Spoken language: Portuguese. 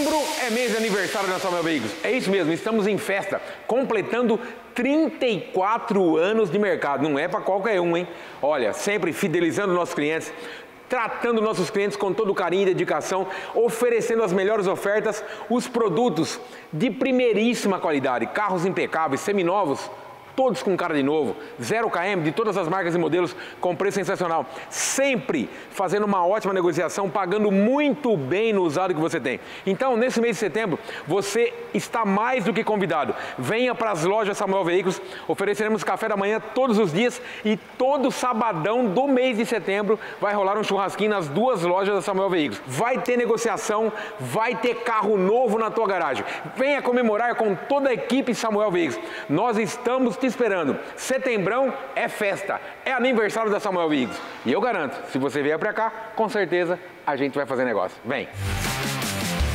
Setembro é mês de aniversário da Samuel Veículos. É isso mesmo, estamos em festa, completando 34 anos de mercado. Não é para qualquer um, hein? Olha, sempre fidelizando nossos clientes, tratando nossos clientes com todo carinho e dedicação, oferecendo as melhores ofertas, os produtos de primeiríssima qualidade, carros impecáveis, seminovos, todos com cara de novo, 0 km de todas as marcas e modelos com preço sensacional. Sempre fazendo uma ótima negociação, pagando muito bem no usado que você tem. Então, nesse mês de setembro, você está mais do que convidado. Venha para as lojas Samuel Veículos, ofereceremos café da manhã todos os dias e todo sabadão do mês de setembro vai rolar um churrasquinho nas 2 lojas da Samuel Veículos. Vai ter negociação, vai ter carro novo na tua garagem. Venha comemorar com toda a equipe Samuel Veículos. Nós estamos te esperando. Setembrão é festa, é aniversário da Samuel Veículos. E eu garanto, se você vier pra cá, com certeza a gente vai fazer negócio. Vem!